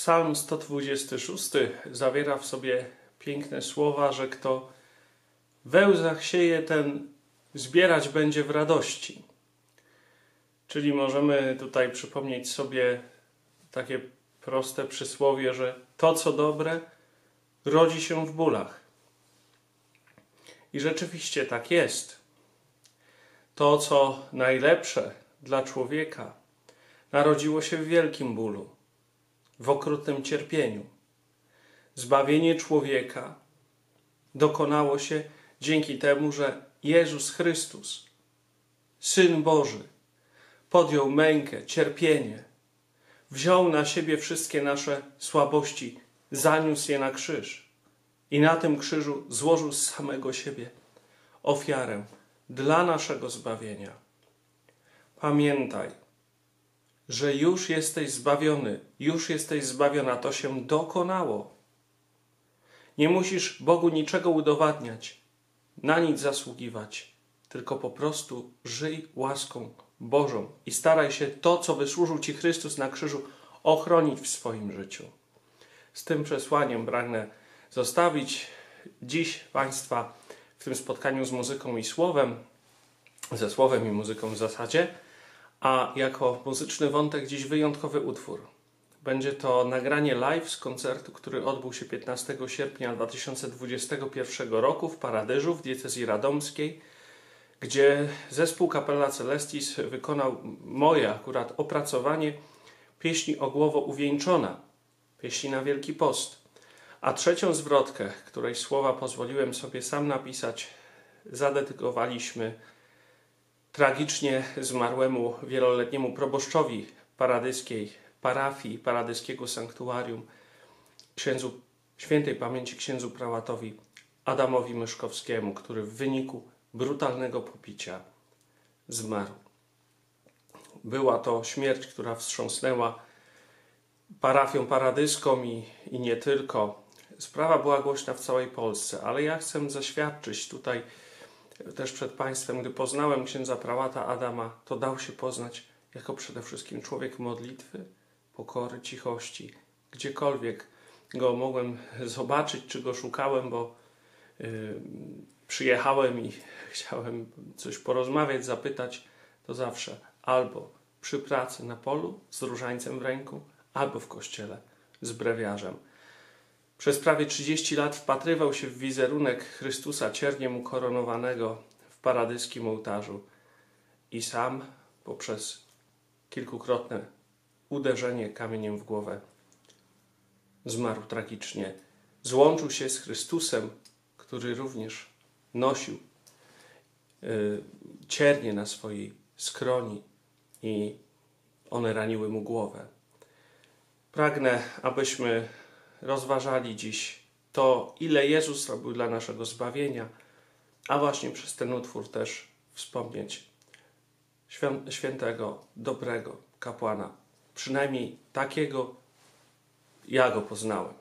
Psalm 126 zawiera w sobie piękne słowa, że kto we łzach sieje, ten zbierać będzie w radości. Czyli możemy tutaj przypomnieć sobie takie proste przysłowie, że to, co dobre, rodzi się w bólach. I rzeczywiście tak jest. To, co najlepsze dla człowieka, narodziło się w wielkim bólu, w okrutnym cierpieniu. Zbawienie człowieka dokonało się dzięki temu, że Jezus Chrystus, Syn Boży, podjął mękę, cierpienie, wziął na siebie wszystkie nasze słabości, zaniósł je na krzyż i na tym krzyżu złożył z samego siebie ofiarę dla naszego zbawienia. Pamiętaj, że już jesteś zbawiony, już jesteś zbawiona, to się dokonało. Nie musisz Bogu niczego udowadniać, na nic zasługiwać, tylko po prostu żyj łaską Bożą i staraj się to, co wysłużył Ci Chrystus na krzyżu, ochronić w swoim życiu. Z tym przesłaniem pragnę zostawić dziś Państwa w tym spotkaniu z muzyką i słowem, ze słowem i muzyką w zasadzie, a jako muzyczny wątek dziś wyjątkowy utwór. Będzie to nagranie live z koncertu, który odbył się 15 sierpnia 2021 roku w Paradyżu, w diecezji radomskiej, gdzie zespół Capella Celestis wykonał moje akurat opracowanie pieśni O głowo uwieńczona, pieśni na Wielki Post. A trzecią zwrotkę, której słowa pozwoliłem sobie sam napisać, zadedykowaliśmy tragicznie zmarłemu wieloletniemu proboszczowi paradyskiej parafii, paradyskiego sanktuarium, księdzu świętej pamięci księdzu prałatowi Adamowi Myszkowskiemu, który w wyniku brutalnego pobicia zmarł. Była to śmierć, która wstrząsnęła parafią paradyską i nie tylko. Sprawa była głośna w całej Polsce, ale ja chcę zaświadczyć tutaj też przed Państwem, gdy poznałem księdza prałata Adama, to dał się poznać jako przede wszystkim człowiek modlitwy, pokory, cichości. Gdziekolwiek go mogłem zobaczyć, czy go szukałem, bo przyjechałem i chciałem coś porozmawiać, zapytać, to zawsze albo przy pracy na polu z różańcem w ręku, albo w kościele z brewiarzem. Przez prawie 30 lat wpatrywał się w wizerunek Chrystusa cierniem ukoronowanego w paradyskim ołtarzu i sam poprzez kilkukrotne uderzenie kamieniem w głowę zmarł tragicznie. Złączył się z Chrystusem, który również nosił ciernie na swojej skroni i one raniły mu głowę. Pragnę, abyśmy rozważali dziś to, ile Jezus zrobił dla naszego zbawienia, a właśnie przez ten utwór też wspomnieć świętego, dobrego kapłana. Przynajmniej takiego ja go poznałem.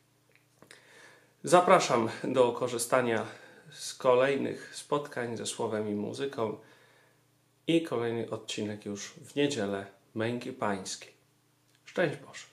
Zapraszam do korzystania z kolejnych spotkań ze słowem i muzyką i kolejny odcinek już w niedzielę Męki Pańskiej. Szczęść Boże.